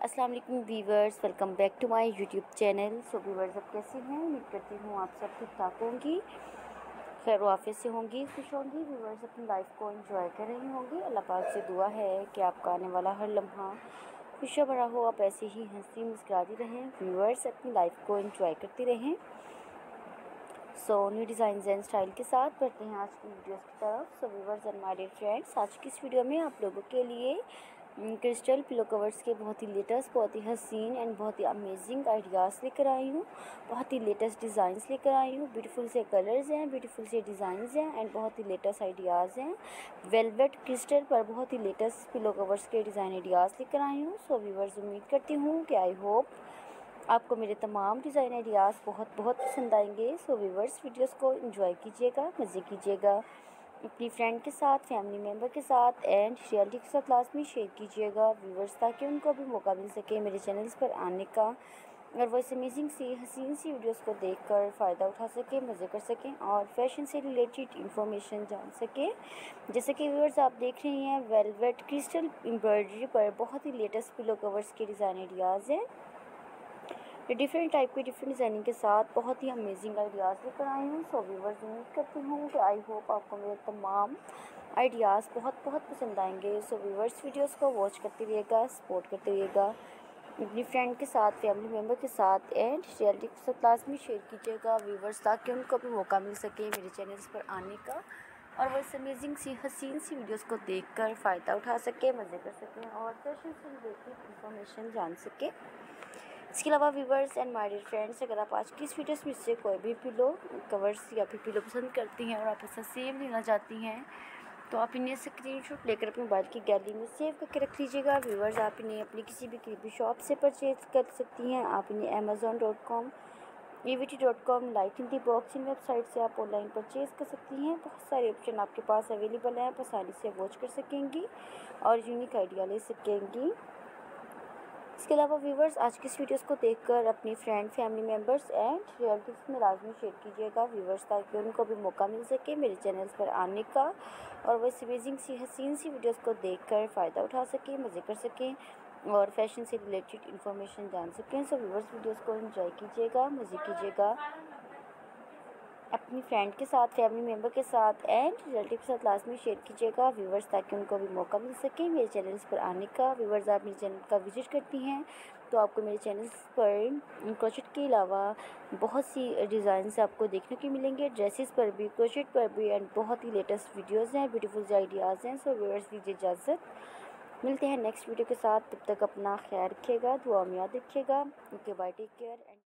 अस्सलाम वालेकुम viewers, welcome back to my YouTube channel. So viewers, अब कैसे हैं? उम्मीद करती हूँ आप सब ठीक ठाक होंगी, खैर वाफियत से होंगी, खुश होंगी। वीवर्स अपनी लाइफ को एंजॉय कर रही होंगी। अल्लाह पाक से दुआ है कि आपका आने वाला हर लम्हा खुशियाँ भरा हो, आप ऐसे ही हंसी मुस्कुराती रहें। वीवर्स अपनी लाइफ को एंजॉय करती रहें। So new design and style के साथ बढ़ते हैं आज की वीडियोस की तरफ। So viewers and my dear friends, आज की इस वीडियो में आप लोगों के लिए क्रिस्टल पिलो कवर्स के बहुत ही लेटेस्ट, बहुत ही हसीन एंड बहुत ही अमेजिंग आइडियाज़ लेकर आई हूँ। बहुत ही लेटेस्ट डिज़ाइंस लेकर आई हूँ। ब्यूटीफुल से कलर्स हैं, ब्यूटीफुल से डिज़ाइंस हैं एंड बहुत ही लेटेस्ट आइडियाज़ हैं। वेलवेट क्रिस्टल पर बहुत ही लेटेस्ट पिलो कवर्स के डिज़ाइन आइडियाज़ लेकर आई हूँ। सो वीवर्स, उम्मीद करती हूँ कि आई होप आपको मेरे तमाम डिज़ाइन आइडियाज़ बहुत बहुत पसंद आएंगे। सो व्यूवर्स, वीडियोस को एंजॉय कीजिएगा, मज़े कीजिएगा, अपनी फ्रेंड के साथ, फैमिली मेम्बर के साथ एंड रियलिटी के साथ लाजमी शेयर कीजिएगा व्यूवर्स, ताकि उनको भी मौका मिल सके मेरे चैनल्स पर आने का और वो इस अमेजिंग सी हसीन सी वीडियोस को देखकर फ़ायदा उठा सके, मज़े कर सकें और फैशन से रिलेटेड इंफॉर्मेशन जान सकें। जैसे कि व्यूवर्स आप देख रहे हैं, वेलवेट क्रिस्टल एम्ब्रॉयडरी पर बहुत ही लेटेस्ट पिलो कवर्स के डिज़ाइन आइडियाज़ हैं। डिफरेंट टाइप के डिफरेंट डिज़ाइनिंग के साथ बहुत ही अमेजिंग आइडियाज़ लेकर आई हूँ। सो व्यूवर्स, उम्मीद करती हूँ कि आई होप आपको मेरे तमाम आइडियाज़ बहुत बहुत पसंद आएंगे। सो व्यूवर्स, वीडियोस को वॉच करते रहिएगा, सपोर्ट करते रहिएगा, अपनी फ्रेंड के साथ, फैमिली मेम्बर के साथ एंड रियलिटी के साथ लाजमी शेयर कीजिएगा व्यूवर्स, ताकि उनको भी मौका मिल सके मेरे चैनल्स पर आने का और वो इस अमेजिंग सी हसीन सी वीडियोस को देखकर फ़ायदा उठा सके, मज़े कर सकें और फैशन से रिलेटेड इंफॉर्मेशन जान सके। इसके अलावा viewers and my dear friends, अगर आप आज की इस वीडियोस में से कोई भी पिलो कवर्स या फिर पिलो पसंद करती हैं और आप ऐसा सेव लेना चाहती हैं, तो आप इन्हें स्क्रीनशॉट लेकर अपने मोबाइल की गैलरी में सेव करके रख लीजिएगा। व्यूवर्स, आप इन्हें अपनी किसी भी करीबी शॉप से परचेज कर सकती हैं। आप इन्हें amazon.com, evt.com, light in the box, इन वेबसाइट से आप ऑनलाइन परचेज़ कर सकती हैं। बहुत सारे ऑप्शन आपके पास अवेलेबल हैं, आप आसानी से वॉच कर सकेंगी और यूनिक आइडिया ले सकेंगी। इसके अलावा व्यूवर्स, आज की इस वीडियोस को देखकर अपनी friend, family members and relatives में लाजमी शेयर कीजिएगा व्यूवर्स, ताकि उनको भी मौका मिल सके मेरे चैनल्स पर आने का और वो इस अमेजिंग सी हसीन सी वीडियोस को देखकर फ़ायदा उठा सकें, मज़े कर सकें और फैशन से रिलेटेड इन्फॉर्मेशन जान सकें। सो व्यूवर्स, वीडियोस को एंजॉय कीजिएगा, मज़े कीजिएगा, अपनी फ्रेंड के साथ, फैमिली मेम्बर के साथ एंड रिलेटिव के साथ लाजमी शेयर कीजिएगा व्यूवर्स, ताकि उनको भी मौका मिल सके मेरे चैनल्स पर आने का। व्यूवर्स, आप मेरे चैनल का विजिट करती हैं तो आपको मेरे चैनल्स पर क्रोशेट के अलावा बहुत सी डिज़ाइंस आपको देखने को मिलेंगे, ड्रेसेस पर भी, क्रोशेट पर भी एंड बहुत ही लेटेस्ट वीडियोज़ हैं, ब्यूटीफुल आइडियाज़ हैं। सो व्यूवर्स, दीजिए इजाज़त, मिलते हैं नेक्स्ट वीडियो के साथ। तब तक अपना ख्याल रखिएगा, दुआ में याद रखिएगा। Okay, bye, take care and